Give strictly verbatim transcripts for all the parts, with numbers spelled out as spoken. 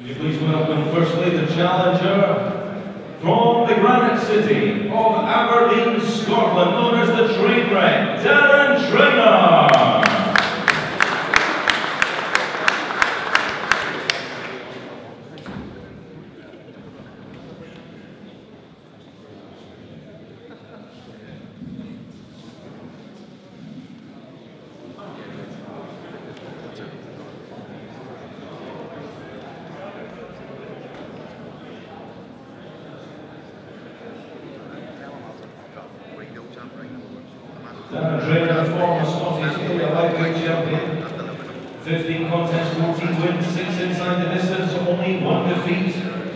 Would you please welcome firstly the challenger from the Granite City of Aberdeen, Scotland, known as the Trainwreck, Darren Traynor. Darren Traynor, the former Scottish area lightweight champion. fifteen contests, fourteen wins, six inside the distance, only one defeat.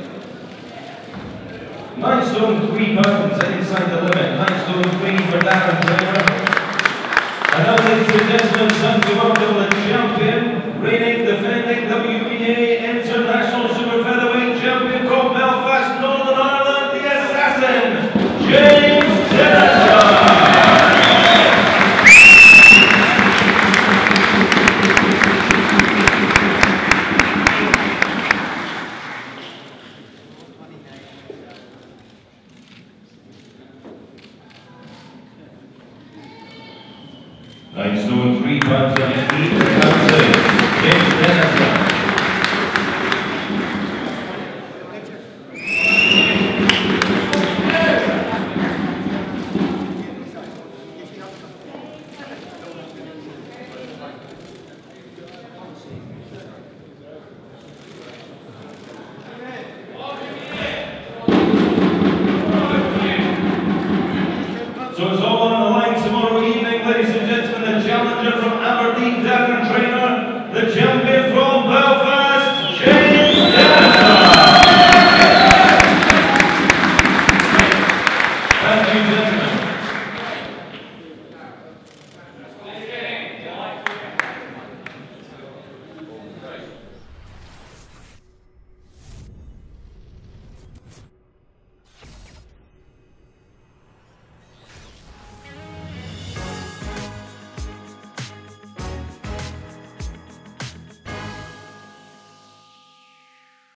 nine stone three pounds inside the limit, nine stone three for Darren Traynor. And now, ladies and gentlemen, time to welcome the champion.